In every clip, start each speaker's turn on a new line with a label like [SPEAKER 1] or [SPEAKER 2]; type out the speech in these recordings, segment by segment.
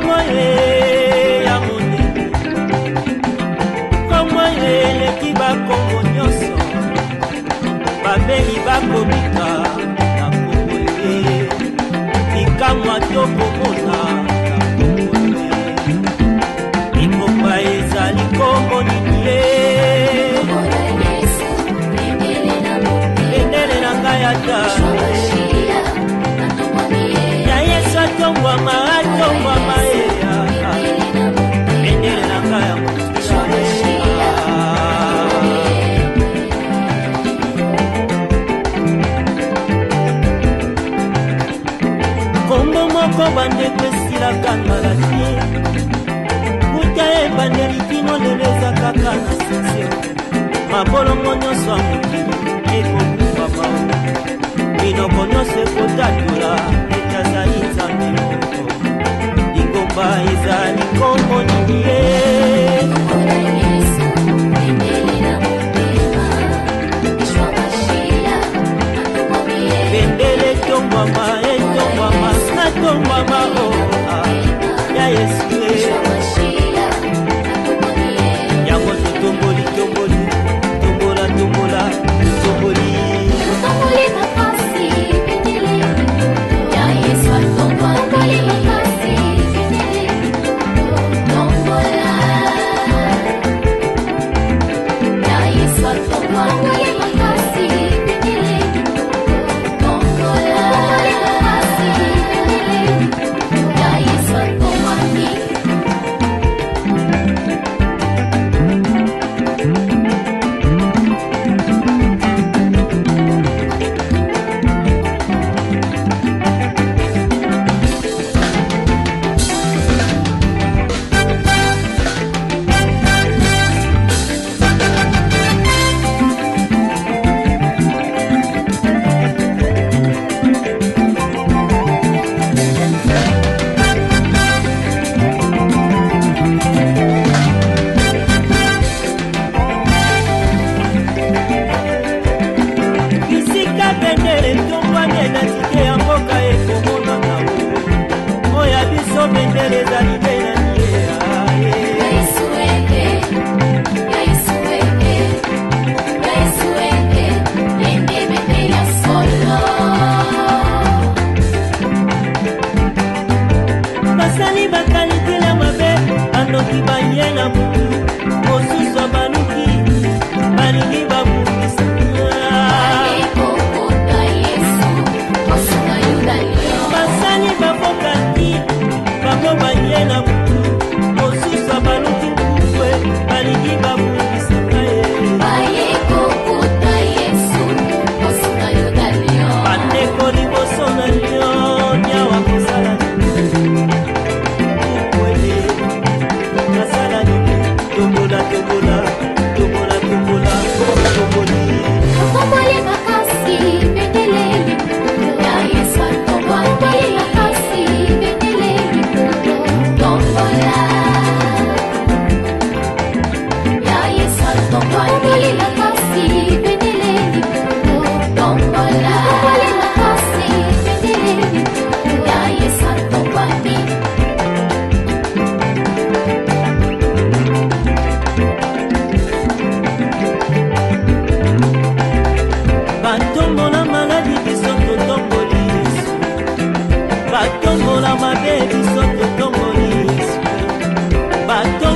[SPEAKER 1] Kombo ya monene, kombo eleki bakombo nyonso, babeli bakomika na kombo ye, likamwa tokomona na kombo ye, likomba ezali kombo nini ye, bendele na ngai ata ya Yesu atongwama atongwama ye, bendele na ngai ya motusa kombo moko bandeko esilaka maladi, kuta ebandeli kino lelo eza kaka na seksio, mabolongo nyonso ya mokili ekokufa bao, minoko nyonso ekotatola etazali nzambe moko, likomba ezali kombo nini ye, bendele etongwama etongwama natongwama ya Yesu yango totomboli tomboli tombola tombola tomboli makasi ya Yesu tomboli makasi tombola ya Yesu tomboli makasi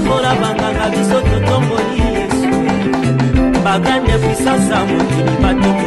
[SPEAKER 1] bagande puissance à mon